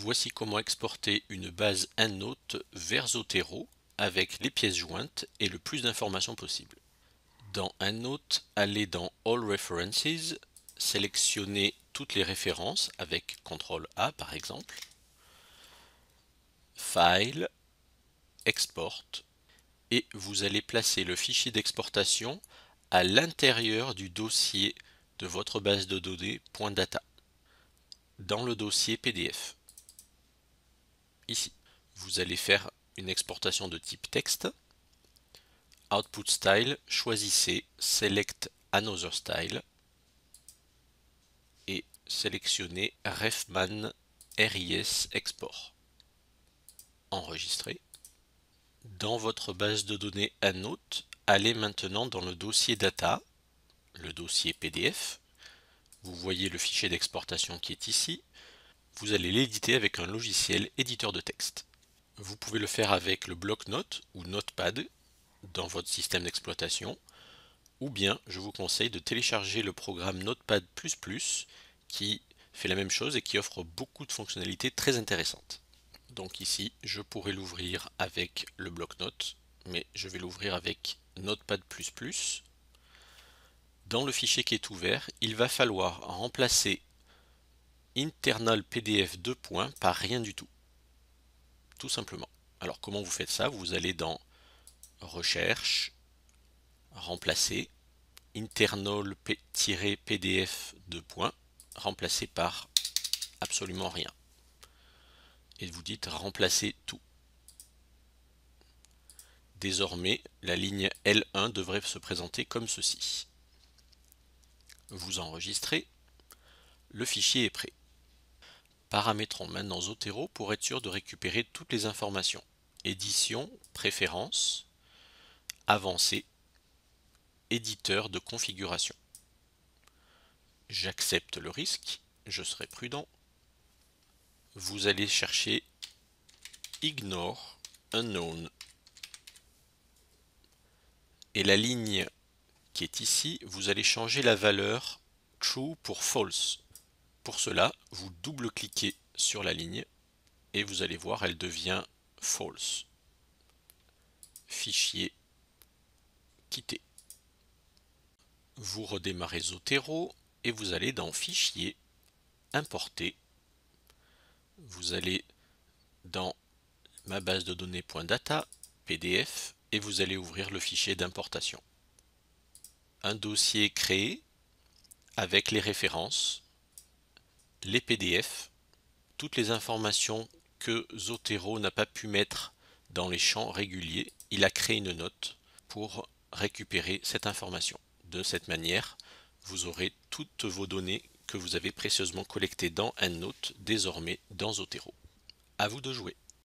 Voici comment exporter une base EndNote vers Zotero avec les pièces jointes et le plus d'informations possible. Dans EndNote, allez dans All References, sélectionnez toutes les références avec CTRL-A par exemple, File, Export, et vous allez placer le fichier d'exportation à l'intérieur du dossier de votre base de données .data, dans le dossier PDF. Ici, vous allez faire une exportation de type texte. Output Style, choisissez Select Another Style et sélectionnez Refman RIS Export. Enregistrez. Dans votre base de données EndNote, allez maintenant dans le dossier Data, le dossier PDF. Vous voyez le fichier d'exportation qui est ici. Vous allez l'éditer avec un logiciel éditeur de texte. Vous pouvez le faire avec le bloc-notes ou Notepad dans votre système d'exploitation, ou bien je vous conseille de télécharger le programme Notepad++ qui fait la même chose et qui offre beaucoup de fonctionnalités très intéressantes. Donc ici, je pourrais l'ouvrir avec le bloc-notes, mais je vais l'ouvrir avec Notepad++. Dans le fichier qui est ouvert, il va falloir remplacer internal PDF par rien du tout. Tout simplement. Alors comment vous faites ça? Vous allez dans Recherche, Remplacer, internal-pdf remplacé par absolument rien. Et vous dites remplacer tout. Désormais, la ligne L1 devrait se présenter comme ceci. Vous enregistrez, le fichier est prêt. Paramétrons maintenant Zotero pour être sûr de récupérer toutes les informations. Édition, préférences, avancé, éditeur de configuration. J'accepte le risque, je serai prudent. Vous allez chercher Ignore Unknown. Et la ligne qui est ici, vous allez changer la valeur True pour False. Pour cela, vous double-cliquez sur la ligne et vous allez voir, elle devient False. Fichier, quitter. Vous redémarrez Zotero et vous allez dans Fichier, Importer. Vous allez dans ma base de données .data, PDF, et vous allez ouvrir le fichier d'importation. Un dossier créé avec les références, les PDF, toutes les informations que Zotero n'a pas pu mettre dans les champs réguliers. Il a créé une note pour récupérer cette information. De cette manière, vous aurez toutes vos données que vous avez précieusement collectées dans EndNote désormais dans Zotero. À vous de jouer.